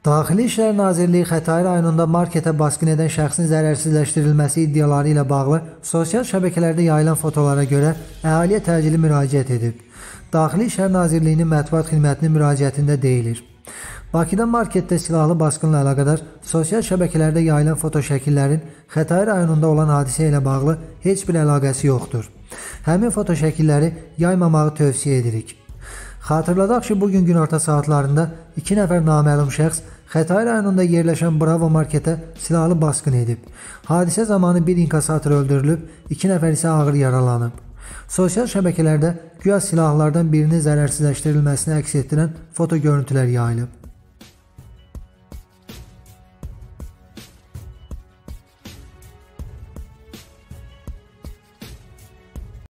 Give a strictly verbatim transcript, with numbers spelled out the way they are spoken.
Daxili İşlər Nazirliyi Xətai rayonunda marketə basqın edən şəxsin zərərsizləşdirilməsi iddiaları ilə bağlı sosial şəbəkələrdə yayılan fotolara görə əhaliyə təcili müraciət edib. Daxili İşlər Nazirliyinin mətbuat xidmətinin müraciətində deyilir: Bakıda marketdə silahlı basqınla əlaqədar sosial şəbəkələrdə yayılan foto şəkillərin Xətai rayonunda olan hadisə ilə bağlı heç bir əlaqəsi yoxdur. Həmin foto şəkilləri yaymamağı tövsiyə edirik. Xatırladaq ki, bugün günorta saatlarında iki nəfər naməlum şəxs Xətai rayonunda yerləşən Bravo marketə silahlı basqın edib. Hadisə zamanı bir inkasator öldürülüb, iki nəfər isə ağır yaralanıb. Sosial şəbəkələrdə güya silahlardan birinin zərərsizləşdirilməsini əks etdirən foto görüntülər yayılıb.